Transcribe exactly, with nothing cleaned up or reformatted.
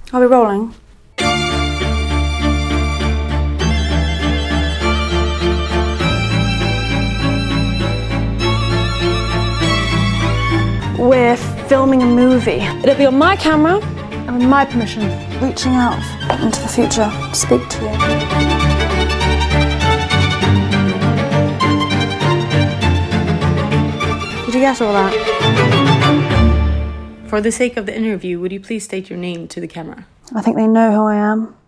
Are we rolling? We're filming a movie. It'll be on my camera and with my permission. Reaching out into the future to speak to you. Did you get all that? For the sake of the interview, would you please state your name to the camera? I think they know who I am.